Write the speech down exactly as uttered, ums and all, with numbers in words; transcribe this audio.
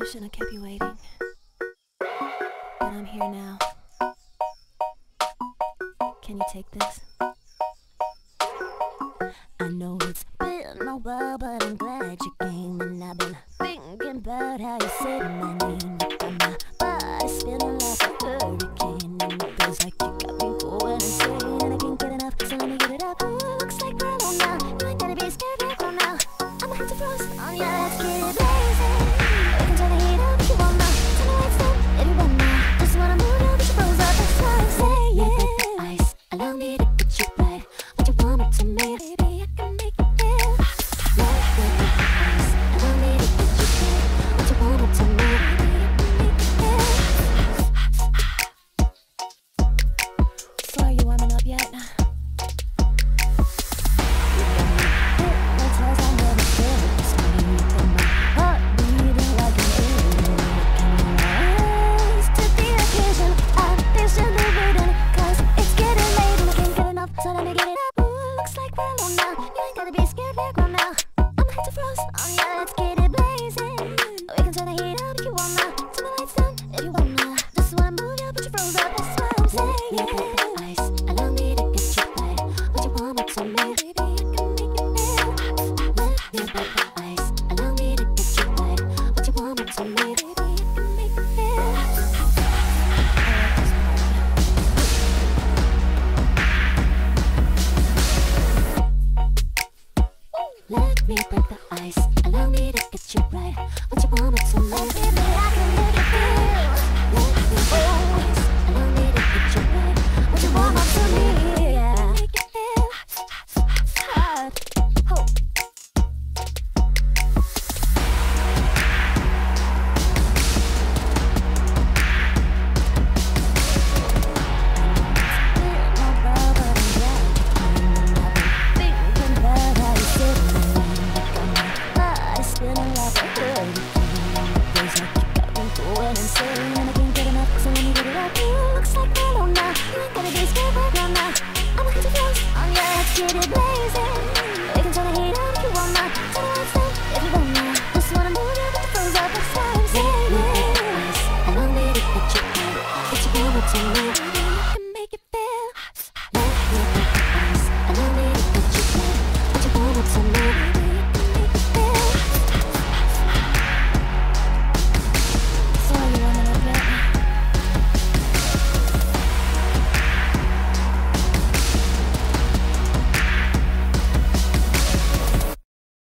I shouldn't have kept you waiting, but I'm here now. Can you take this? I know it's been a while, but I'm glad you came. And I've been thinking about how you said my name. You got my body spinning like a hurricane, and it feels like you got me going insane. And I can't get enough, so let me get it up. Ooh, it looks like we're alone now. You ain't gotta be scared, we're grown now. I'ma have to frost on ya, let's get it blazing. We can turn the heat up if you want now. Tell me what's up, if you want now. Just wanna move you, but you froze up, that's why I'm saying. Ice, allow me to get you right. What you want it to me, baby, I can make it feel. Love with the ice, allow me to get you right. What you want it to me, baby, I can make it feel. So are you warming up yet? So let me get it up. Ooh, looks like we're alone now. You ain't gotta be scared, we're grown now. I'ma have to frost on ya, let's get it blazing. We can turn the heat up if you want now. Turn the lights down if you want now. Just wanna move ya, but you froze up, that's what I'm saying. Let me put the ice, allow me to get you right. What you want me to me, baby, I can make it feel. Let me put the ice, allow me to get you right. What you want me to me, baby, I can make it feel. Let me break the ice, allow me to get you right. What you want me to me, baby, I can make it feel. Let me break the ice, allow me to get you right. What you want me to me, yeah. Make it feel hard. Oh. Spinning like a hurricane. Feels like you got me going insane.